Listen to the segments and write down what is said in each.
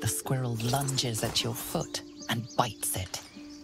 the squirrel lunges at your foot and bites it.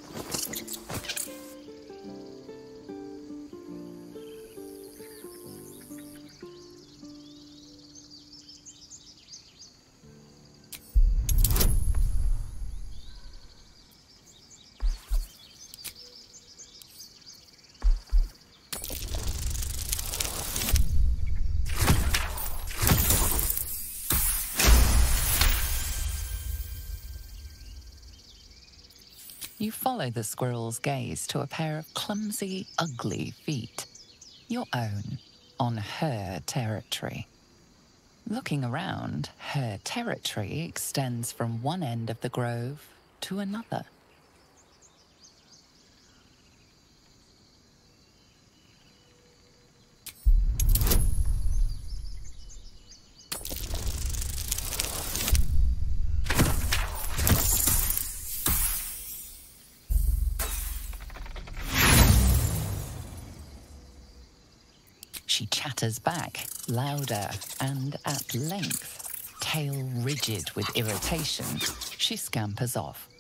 You follow the squirrel's gaze to a pair of clumsy, ugly feet. Your own, on her territory. Looking around, her territory extends from one end of the grove to another. She chatters back, louder and at length. Tail rigid with irritation, she scampers off.